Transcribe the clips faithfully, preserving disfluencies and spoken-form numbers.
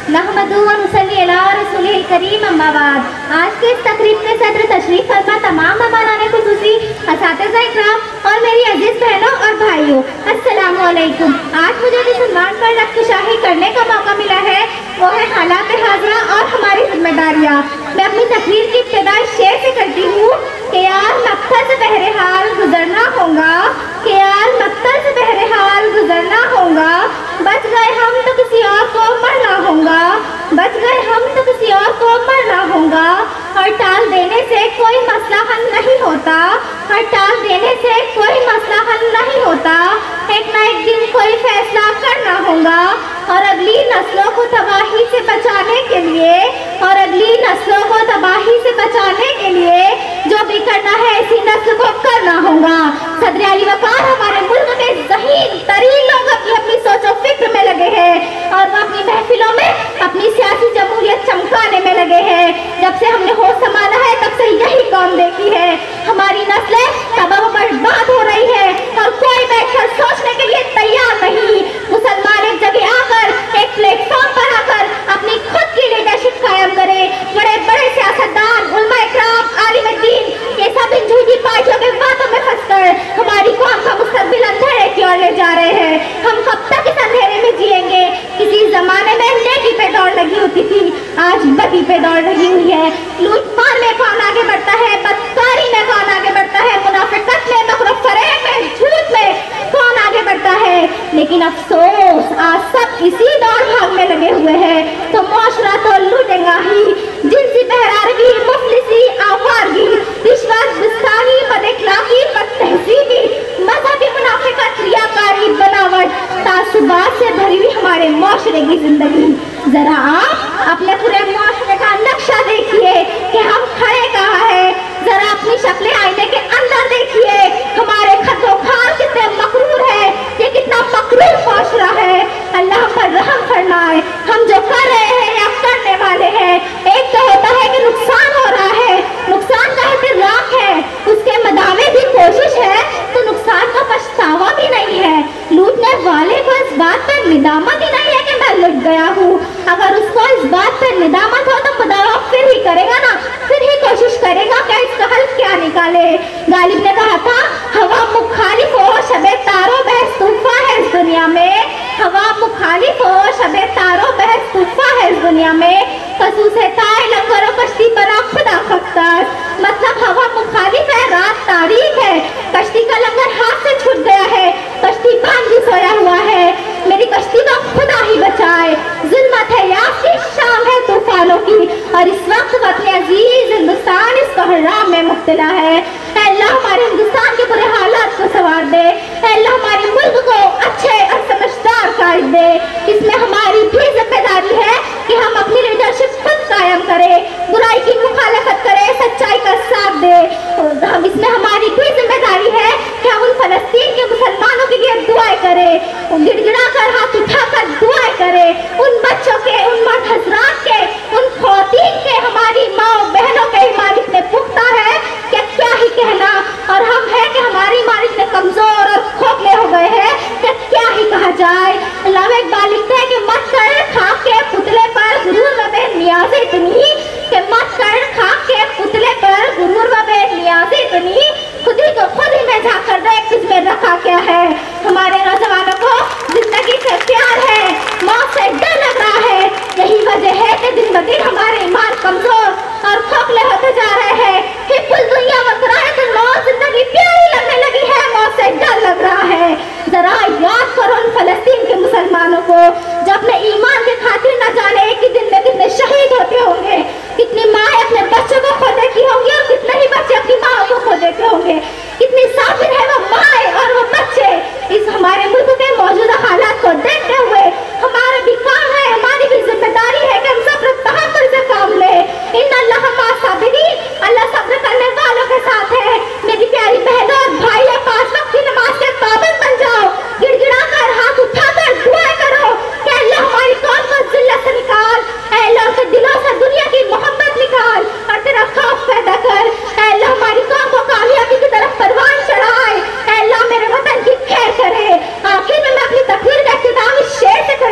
नहमदुहु व नुसल्ली अला रसूलिल करीम अम्मा बाद। आज के इस तकरीब में सदर तशरीफ फरमा तमाम मेहमानाने खुसूसी, असातिज़ा इकराम और मेरी अजीज बहनों और भाइयों, अस्सलामु अलैकुम। आज मुझे जिस उन्वान पर रख्तशाही करने का मौका मिला है वो है हालात हाज़िरा और हमारी जिम्मेदारियाँ। मैं अपनी तकरीर की इब्तिदा शेर से करती हूँ कि यार मक्तल से बहरहाल गुजरना होगा, कि यार मक्तल से बहरहाल गुजरना होगा। बच गए हम तो किसी और को मरना होगा, बच गए हम तो किसी और को मरना होगा। और टाल देने से कोई मसला हल नहीं होता, और टाल देने से कोई मसला हल नहीं होता। एक ना एक दिन कोई फैसला करना होगा और अगली नस्लों को तबाही से बचाने के लिए, और अगली नस्लों को तबाही से बचाने के लिए जो भी करना है इसी नस्ल को करना होगा। सदर आली वकार हमारे मुल्क के ज़हीन तरीन लोग अपनी अपनी सोचो फिक्र में लगे हैं और वो अपनी महफिलों में अपनी सियासी जमहूरियत चमकाने में लगे हैं। जब से हमने होश संभाला है तब से यही कौम देखी है। हमारी नस्लें तबाह बर्बाद हो रही है और कोई बैठकर सोचने के लिए तैयार नहीं। मुसलमान एक जगह आकर एक प्लेटफॉर्म पर आकर अपनी खुद की लीडरशिप कायम करे। बड़े बड़े सियासतदान, उलमा इकराम, आलिम दीन, ये सब इन झूठी पार्टियों के बातों में फंसकर हमारी कौम का मुस्तकबिल अंधेरे की ओर ले जा रहे हैं। हम कब तक इस अंधेरे में जिएंगे? किसी जमाने में नेकी पे दौड़ लगी होती थी, आज बदी पे दौड़ लगी हुई है। लूटमार में कौन आगे बढ़ता है, बदकारी में कौन आगे बढ़ता है, मुनाफिकत में, मकर फरेब में, झूठ में कौन आगे बढ़ता है। लेकिन अफसोस आज सब इसी दौड़ भाग में लगे हुए हैं। तो मुआशरा तो लूटेगा ही। जिनसी बहरारगी, मुफलिसी, आवारगी, रिश्वत, गुस्ताखी, बदअखलाकी, बदतहजीबी, मजहबी मुनाफिकत, रियाकारी, बनावट, तासुबात से भरी हुई हमारे मुआशरे की जिंदगी। जरा आप अपने पूरे मुआशरे का नक्शा देखिए कि हम खड़े कहाँ हैं। जरा अपनी शक्लें आईने के अंदर देखिए, हमारे खतोखार कितने मकरूर है, ये कितना मकरूर मुआशरा है। अल्लाह पर रहम फरमाए। हम जो कर रहे हैं या करने वाले हैं, एक तो होता है कि नुकसान हो रहा है, नुकसान का इतराफ है, उसके मदावे की कोशिश है तो नुकसान का पछतावा भी नहीं है। लूटने वाले को इस बात पर निदामत ही नहीं है कि मैं लुट गया हूँ। अगर उसको इस बात पर निदामत हो तो मुदावा फिर ही करेगा ना, फिर ही कोशिश करेगा कि इसका हल क्या निकाले। गालिब ने कहा था, हवा मुखालिफ हो शबे तारो बहस तूफा है इस दुनिया में, हवा मुखालिफ हो शबे तारो बहस तूफा है इस दुनिया में। खसूस है ताए लंगरों कश्ती बना खुदा खख्तार, मतलब हवा मुखालिफ है, रात तारीख है, कश्ती का लंगर हाथ से छूट गया है, कश्ती बांध सोया हुआ है। मेरी कश्ती को खुदा ही बचाए। जुल्मत है यासी, शाम है तूफानों की, और इस वक्त वतन अजीज हिंदुस्तान इस कोहराम में मुब्तला है। अल्लाह हमारे हिंदुस्तान के बुरे हालात को संवार दे, अल्लाह हमारे मुल्क को अच्छे और समझदार कर दे। इसमें हमारी भी जिम्मेदारी है कि हम अपनी लीडरशिप खुद कायम करें, बुराई की मुखालफत करें, सच्चाई का साथ दे। हम इसमें हमारी भी जिम्मेदारी है कि हम उन फलस्तीन के मुसलमानों के लिए दुआएं करें, गिड़गिड़ा कर हाथ उठाकर दुआएं करें। उन बच्चों के, उन मर्द हजरात के, उन खौतीन के, हमारी माँ बहनों के ईमान इतने पुख्ता है कि क्या ही कहना। और हम है कि हमारी ईमान इतने कमजोर और खोखले हो गए हैं कि क्या ही कहा जाए। अल्लाह इकबाल लिखते हैं कि मत कर खा के पुतले पर गुरूर वबे नियाज़ इतनी, कि मत कर खा के पुतले पर गुरूर वबे नियाज़ इतनी, खुद ही को खुद ही में झाँक देख तुझमें रखा क्या है। हमारे नौजवानों को जिंदगी से प्यार है, मौत से डर लग रहा है। यही वजह है कि दिन ब दिन हमारे ईमान कमजोर और खोखले होते जा रहे हैं। हिब्बुल दुनिया वकराए तो मौत जिंदगी प्यारी लगने लगी है, मौत से डर लग रहा है। जरा याद करो उन फलस्तीन के मुसलमानों को जो अपने ईमान के खातिर न जाने एक ही दिन में कितने शहीद होते होंगे, कितनी माएँ अपने बच्चों को खो देती होंगी और कितने ही बच्चे अपनी माँ को खो देते होंगे। कितनी साबिर है वो माएँ और वो बच्चे। इस हमारे मुल्क के मौजूदा हालात को देखते हुए हमारा भी काम है, हमारी भी जिम्मेदारी है कि हम सब्र तहम्मुल से काम ले। इन अल्लाह मा साबिरीन, अल्लाह सब्र करने वालों के साथ है। मेरी प्यारी बहनों और भाइयों, पांच वक्त की नमाज के पाबंद बन जाओ, गिड़गिड़ा कर हाथ उठाकर दुआएं करो कि अल्लाह हमारी कौम को जिल्लत से निकाल, अल्लाह के दिलों से दुनिया की मोहब्बत निकाल और तेरा खौफ पैदा कर। अल्लाह हमारी कौम को कामयाबी की तरफ परवान चढ़ाए, अल्लाह मेरे वतन की खैर करे। आखिर में मैं अपनी तकरीर का इख्तिताम इस शेर से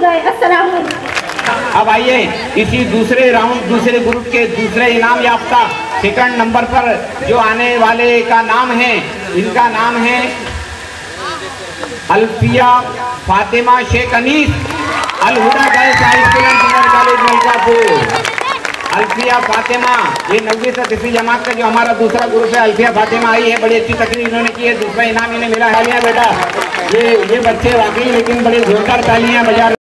गए। अस्सलाम वालेकुम। अब आइए इसी दूसरे राउंड दूसरे ग्रुप के दूसरे इनाम याफ्ता सेकंड नंबर पर जो आने वाले का नाम है, इनका नाम है Alfiya Fatima Shaikh Anees, Al Huda girls high school and junior college Malkapur. Alfiya Fatima ये नब्बे से तीसरी जमात का जो हमारा दूसरा ग्रुप है, अल्फिया फातिमा आई है, बड़ी अच्छी तकरीर इन्होंने की है। दूसरा इनाम इन्हें मिला है। बेटा ये ये बच्चे वाकई लेकिन बड़े जोरदार तालियां बजा